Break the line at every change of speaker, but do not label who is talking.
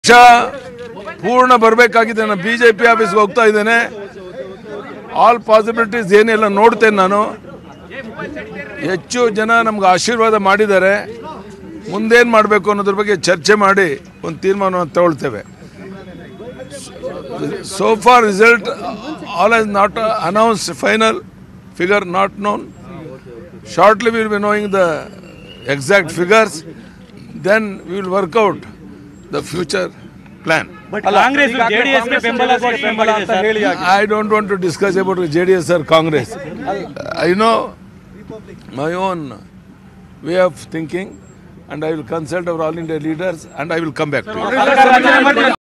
ಪೂರ್ಣ ಬರಬೇಕಾಗಿದೆ. ನಾನು ಬಿಜೆಪಿ ಆಫೀಸ್ಗೆ ಹೋಗ್ತಾ ಇದ್ದೇನೆ. ಆಲ್ ಪಾಸಿಬಿಲಿಟೀಸ್ ಏನೆಲ್ಲ ನೋಡ್ತೇನೆ. ನಾನು ಹೆಚ್ಚು ಜನ ನಮ್ಗೆ ಆಶೀರ್ವಾದ ಮಾಡಿದ್ದಾರೆ. ಮುಂದೇನು ಮಾಡಬೇಕು ಅನ್ನೋದ್ರ ಬಗ್ಗೆ ಚರ್ಚೆ ಮಾಡಿ ಒಂದು ತೀರ್ಮಾನವನ್ನು ತಗೊಳ್ತೇವೆ. So far result all is not announced, final figure not known. Shortly we will be knowing the exact figures. Then we will work out the future plan.
But Congress JDS ke bembala anta heli ಆಗಿದೆ.
I don't want to discuss about JDS or Congress. I know my own way of thinking and I will consult our all India leaders and I will come back to you.